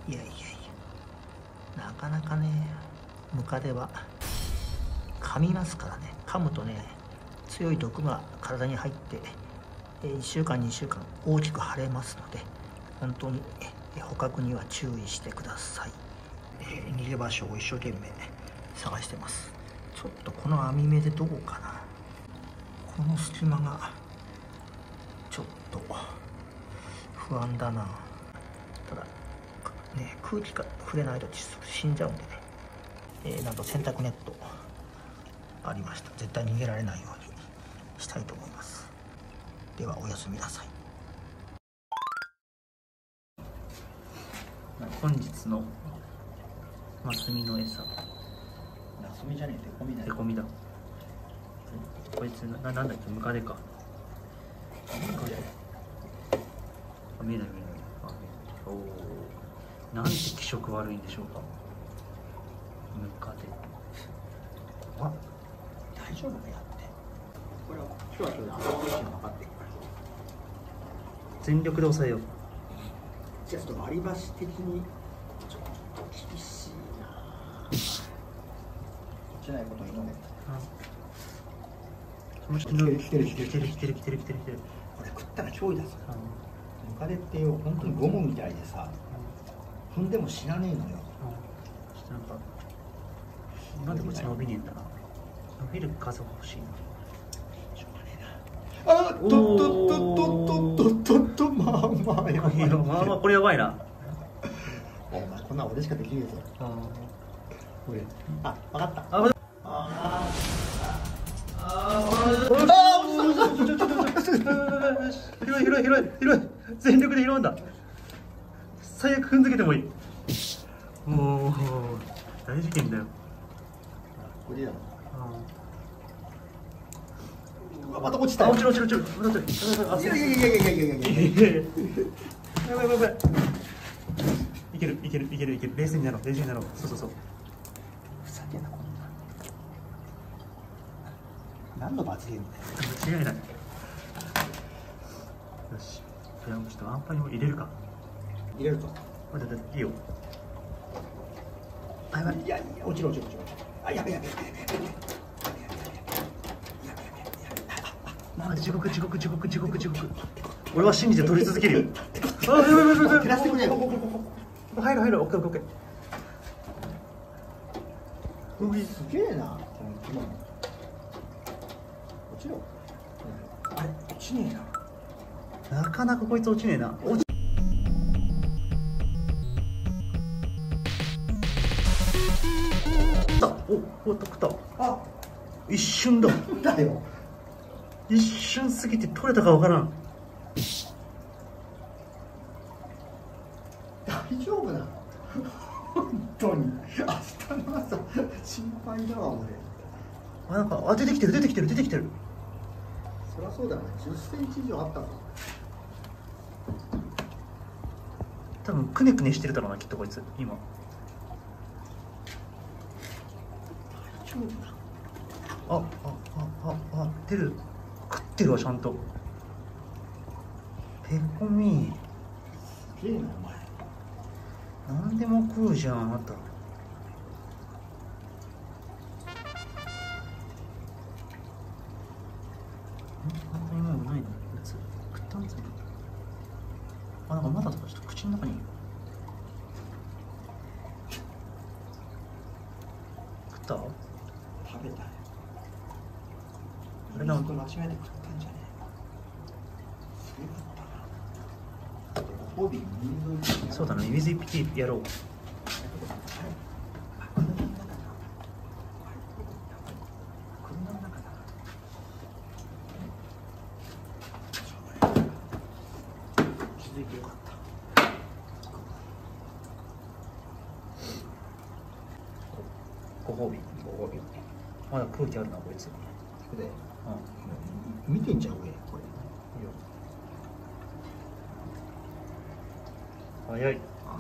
いやいやいや、なかなかね、ムカデは噛みますからね。噛むとね、強い毒が体に入って1週間2週間大きく腫れますので、本当に捕獲には注意してください。逃げ場所を一生懸命探してます。ちょっとこの網目でどうかな。この隙間がちょっと不安だな。ただね、空気が触れないと死んじゃうんでね、なんと洗濯ネットありました。絶対逃げられないようにしたいと思います。ではおやすみなさい。本日のマスミの餌。マスミじゃねえ、デコミだよ。デコミだ。こいつなんだっけ、ムカデか。ムカデ。見えない見えない。おお。なんて気色悪いんでしょうか。ムカデ。あ、大丈夫かやって。これは今日は今日で頭の位置が分かってるから。全力で抑えよう。じゃあちょっと割り箸的にちょっと厳しいな。落ちないことを祈れ。来てる。これ食ったら脅威だぞ。ムカデってよ、本当にゴムみたいでさ、踏んでも死なねえのよ。ちょっとなんでこいつ伸びねえんだな。伸びる数が欲しいな。しょうがねえな。あっとっとまあまあやばい。まあまあこれやばいな。お前こんな俺しかできねえぞ。俺、あ、分かった。広い全力で拾うんだ。最悪踏んづけてもいい。もう大事件だよ。これや。うわ、また落ちた。落ちる。いややばい。いける。冷静になろう。そう。ふざけんな、こんな。何の罰ゲームだよ。間違いない。よし。じゃあちょっとアンパニも入れるか。入れると。いいよ。あ、やばい。いや、落ちる。あ、やべ。地獄。俺は信じて取り続けるよ。あ、やばい。照らしてくれよ。入る。オッケー。すげえな、この生き物。落ちろ。あれ、落ちねえな。なかなかこいつ落ちねえな。お、取った。あ、一瞬だ。一瞬すぎて取れたかわからん。大丈夫なの？本当に。明日の朝心配だわ俺。あ、なんか出てきてる。そりゃそうだよね。10センチ以上あったぞ。多分くねくねしてるだろうな、きっとこいつ今。大丈夫な。あ、出る。食ってるわ、ちゃんと。ペコミ。すげえな、お前。何でも食うじゃん、あなた。本当にもうないの？やつ食ったんですか？あ、なんかまだとかちょっと口の中に。食った？食べたよ。あれなんか間違えて食ったんじゃねえ。そうだな、水一匹やろう。気づいてよかった。ご褒美。まだ空気あるな、こいつ。で、見てんじゃん、上、これ。いいよ。早い。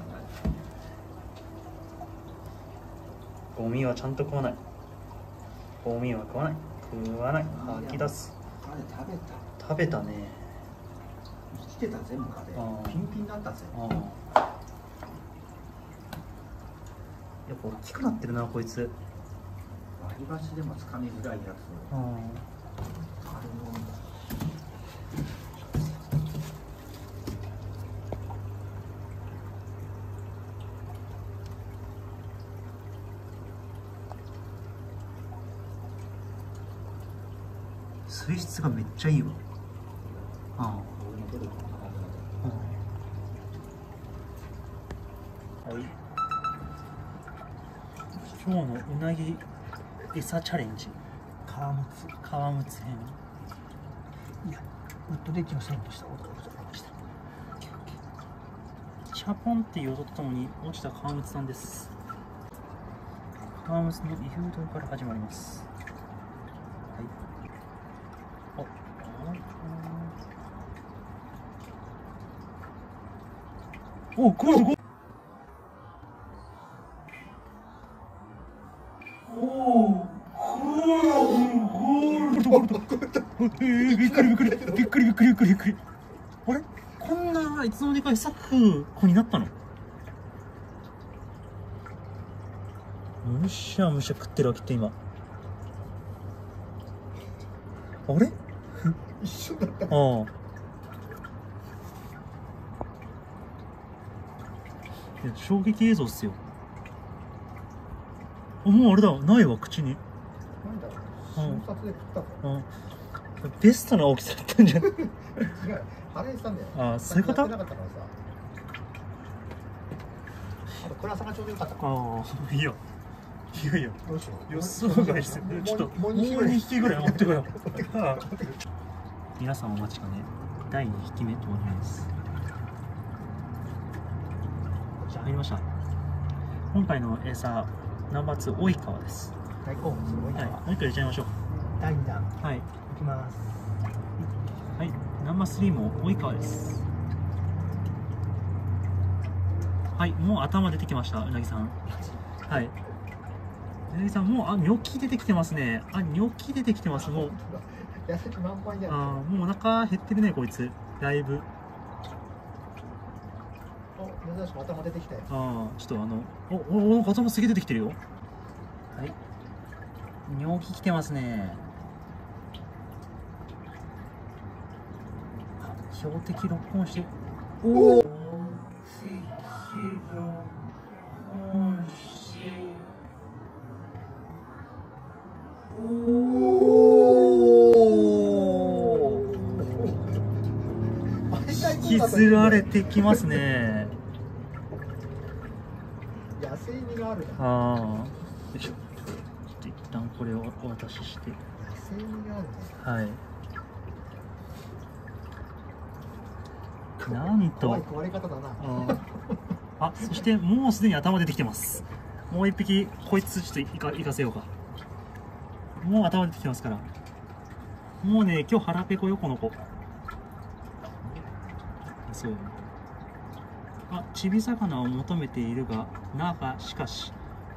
ゴミはちゃんと食わない。食わない。吐き出す。食べたね。生きてた全部かで。ピンピンだったぜ。 やっぱ大きくなってるなこいつ。 割り箸でもつかみづらいやつ。あれも水質がめっちゃいいわ。はい、今日のうなぎ餌チャレンジ、 皮むつ編。 いや、ウッドデッキの線とした音がございました。 チャポンっていう音とともに落ちた皮むつなんです。皮むつの誘導から始まります。はい。お、これすごい。びっくり。あれ、こんないつの間にか餌食う子になったの？むしゃむしゃ食ってるわけって今。あれ？ 一緒だった。 ああ。いや、衝撃映像っすよ。あ、もうあれだ、ないわ、口に。 なんだろう、瞬殺で食ったぞ。 ベストな大きさだったんじゃん。 違う、腹減ってたんだよ。 ああ、そういうこと？ やってなかったからさ。あと暗さがちょうどよかった。 ああ、いいよ。いやいや、 どうしよう。 予想外ですよ。ちょっともう2匹ぐらい持ってこよう。皆さんお待ちかね、第2匹目投入です。じゃあ入りました。今回の餌、ナンバー2、及川です。 大好物の及川。 はい、もう一回入れちゃいましょう。 第2弾。 はい。 いきます。 はい、ナンバー3も及川です。はい、もう頭出てきました、うなぎさん。はい。うなぎさん、もう、ニョキ出てきてますね。ニョキ出てきてます、もう。 痩せて満杯だよ。 もうお腹減ってるね、こいつ。だいぶ。 珍しく頭出てきたよ。 ちょっと頭すげえ出てきてるよ。はい。ニョキ来てますね。標的ロックオンして。おお。引きずられてきますね。 野生味があるな。 よいしょ。ちょっと一旦これをお渡しして。 野生味があるね。 はい。なんと。 怖い壊れ方だな。 そしてもうすでに頭出てきてます。もう一匹こいつちょっと行かせようか。もう頭出てきてますから。もうね、今日腹ペコよこの子。そうよね。ちび魚を求めているがしかし。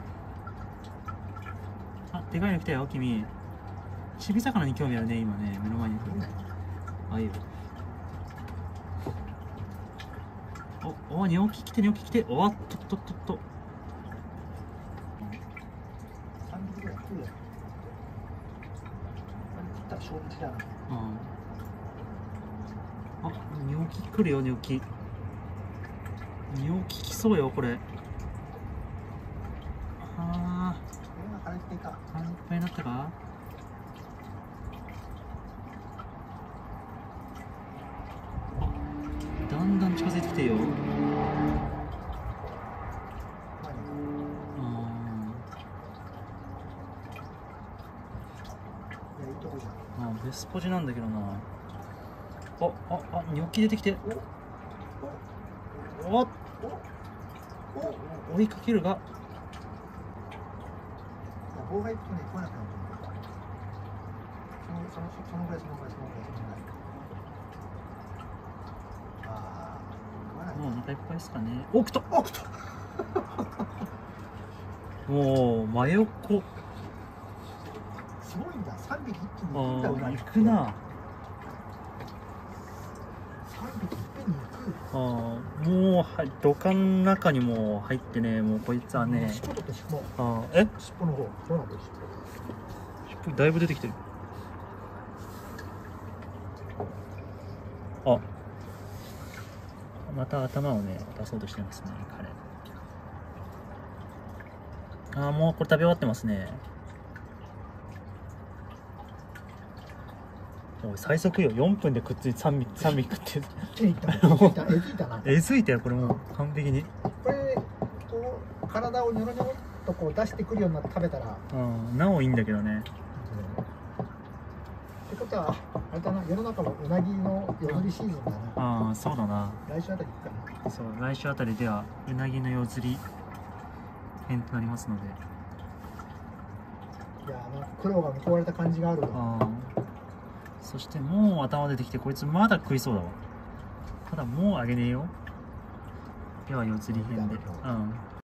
でかいの来たよ君。ちび魚に興味あるね今ね、目の前に来る。いいよ。ニョキ来て。おっと。 3匹ぐらい来るよ。食ったら衝撃だな。 ニョキ来るよ、ニョキ来そうよ、これ。 腹いっぱいになったか。だんだん近づいてきてよ。ベスポジなんだけどな。ニョキ出てきて。追いかけるが。 棒が行くとね、来なくなると思う。そのぐらい。 もうお腹いっぱいですかね。来た。もう真横。 すごいんだ。3匹一気に行くんだ。 行くな。 3匹いっぺんに行く。 もう土管の中にも入ってね、もうこいつはね、 尻尾と尻尾。 え、 尻尾の方どうなってる？ 尻尾だいぶ出てきてる。また頭をね出そうとしてますね、彼。もうこれ食べ終わってますね。おい、最速よ、4分でくっついて3匹食ってる。えずいたよ、これもう完璧に。 これこう体をニョロニョロっとこう出してくるようになって食べたら、 なおいいんだけどね。 ってことはあれだな、世の中もうなぎの夜釣りシーズンだな。 そうだな。 来週あたり行くかな。 そう、来週あたりではうなぎの夜釣り編となりますので。 いや苦労が報われた感じがあるわ。 そしてもう頭出てきて、こいつまだ食いそうだわ。ただもうあげねえよ。では夜釣り編で。